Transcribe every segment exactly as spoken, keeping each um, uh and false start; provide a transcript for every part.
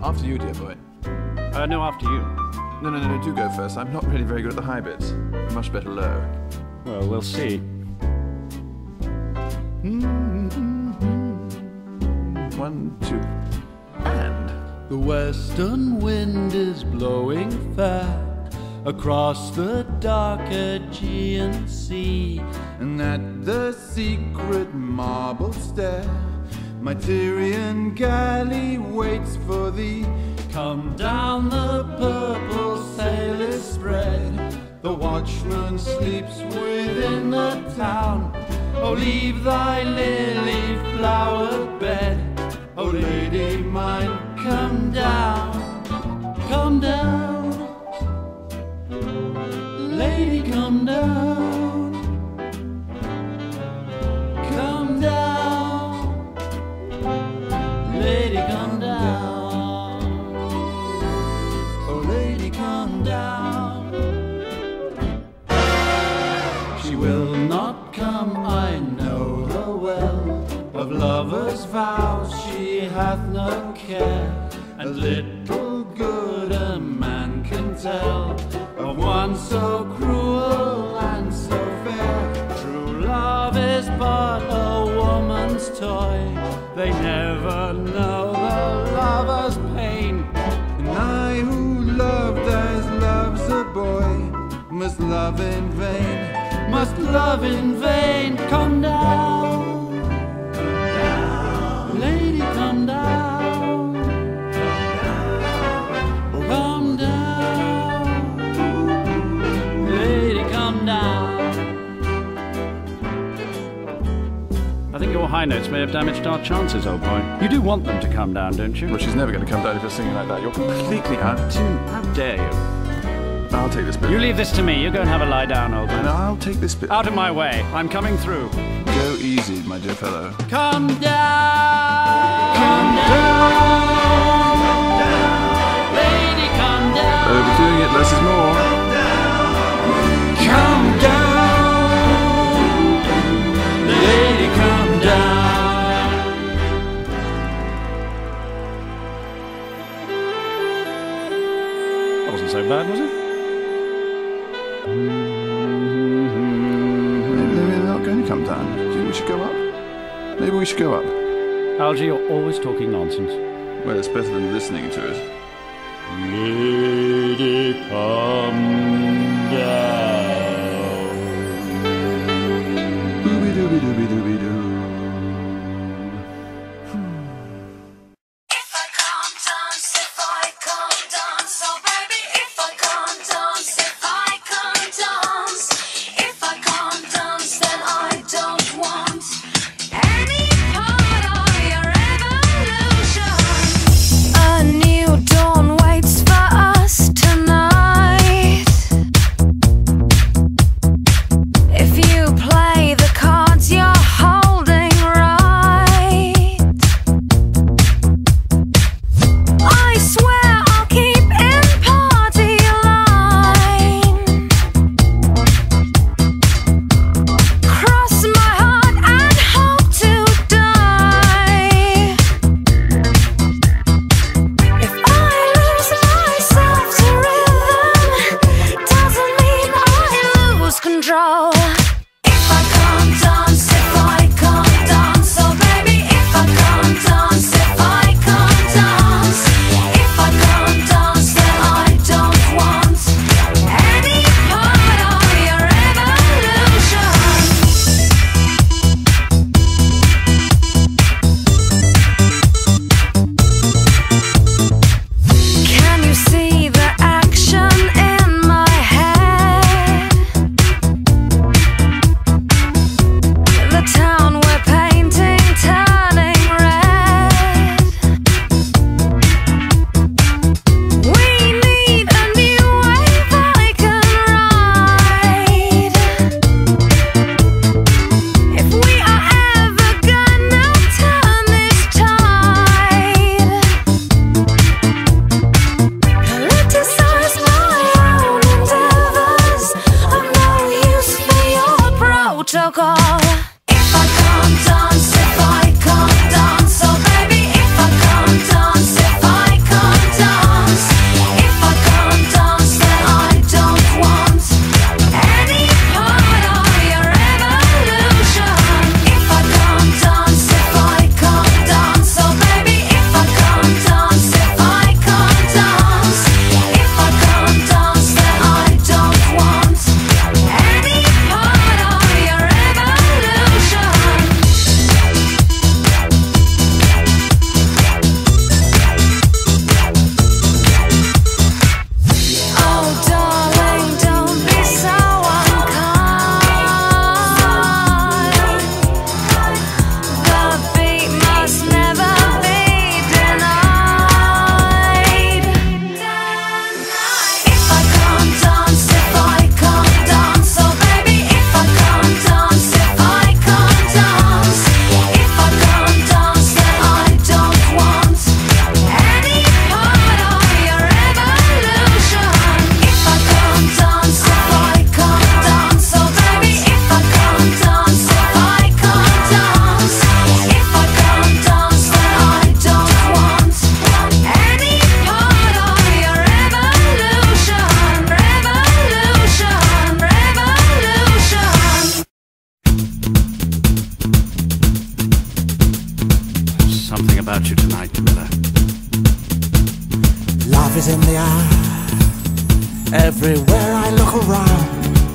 After you, dear boy. Uh, no, after you. No, no, no, no, do go first. I'm not really very good at the high bits. Much better low. Well, we'll see. One, two, and... The western wind is blowing fair across the dark Aegean Sea, and at the secret marble stair my Tyrian galley waits for thee. Come down, the purple sail is spread, the watchman sleeps within the town. Oh, leave thy lily-flowered bed, oh, lady mine, come down, come down, lady, come down, come down, lady, come down, oh, lady, come down. She will not come, I know her well, of lovers' vows she hath no care, and little good a man can tell of one so cruel and so fair. True love is but a woman's toy, they never know the lover's pain. And I who loved as loves a boy must love in vain, must love in vain. Come down, lady, come down, come down, lady, come down. I think your high notes may have damaged our chances, old boy. You do want them to come down, don't you? Well, she's never going to come down if you're singing like that. You're completely out of tune. How dare you? I'll take this bit. You leave this to me. You go and have a lie down, old man. No, I'll take this bit. Out of my way. I'm coming through. Go easy, my dear fellow. Come down, come down, lady, come down. Overdoing it, less is more. Come down, lady, come down. That wasn't so bad, was it? Maybe they're not going to come down. Do you think we should go up? Maybe we should go up. Algy, you're always talking nonsense. Well, it's better than listening to it. Lady, come down. Dooby dooby dooby dooby doo. If I can't dance, if I can't dance, oh baby, if I can't dance, if I can't dance, if I can't dance, then I don't want any part of your evolution. A new dawn waits for us tonight. If you play the cards you're holding, Love is in the eye. Everywhere I look around.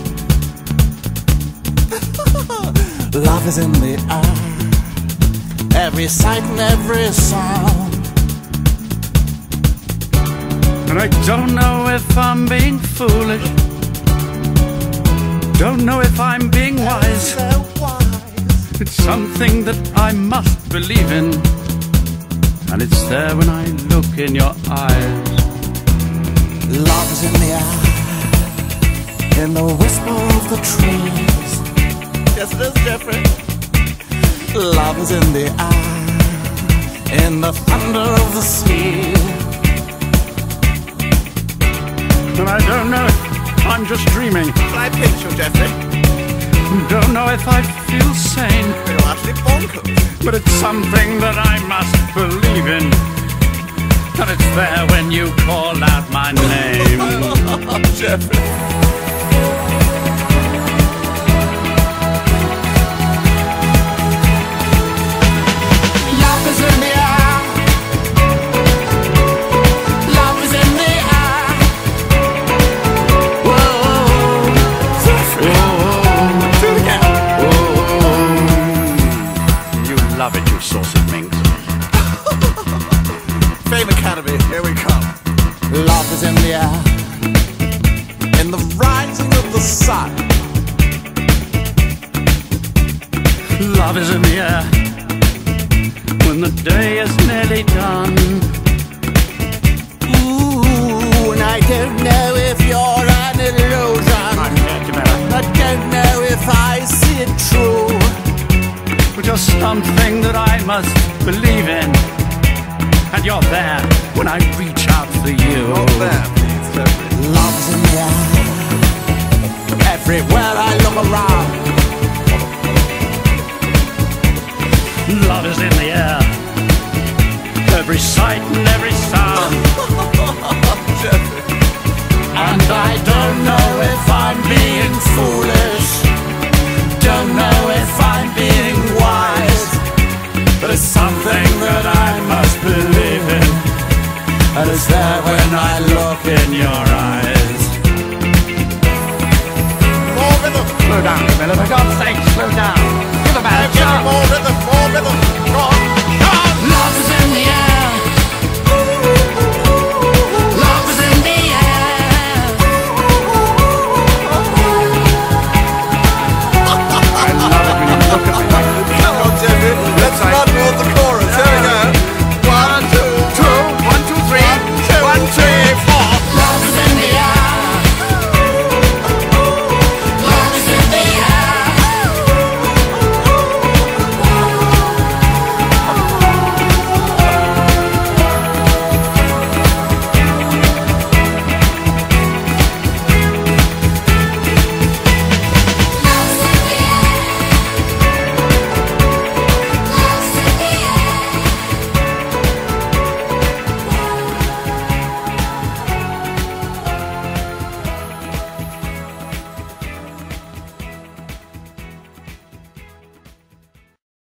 Love is in the eye. Every sight and every sound. And I don't know if I'm being foolish. Don't know if I'm being wise. So wise. It's something that I must believe in, and it's there when I look in your eyes. Love is in the air, in the whisper of the trees. Yes, it is different. Love is in the air, in the thunder of the sea. And I don't know if I'm just dreaming. I picture, Jeffrey. Don't know if I feel sane. You're actually bonkers. But it's something that I must believe in, and it's there when you call out my name. Jeffrey. Love is in the air. Love is in the air. Whoa, Jeffrey. Do it again. You love it, you saucy minx. Fame Academy, here we come. Love is in the air, in the rising of the sun. Love is in the air when the day is nearly done. Ooh, and I don't know if you're an illusion. I don't know if I see it true. But you're something that I must believe in, and you're there when I reach out for you. Not there, please, Jeffrey. Love is in the air, everywhere I look around. Love is in the air, every sight and every sound. Jeffrey. And I don't know if I'm being foolish, don't know if I'm being wise, but it's something that I must believe in, and it's there when I look in your eyes. More rhythm. Slow down, Camilla, for God's sake, slow down. Give a man a Give me chance. more rhythm, more rhythm. Go on.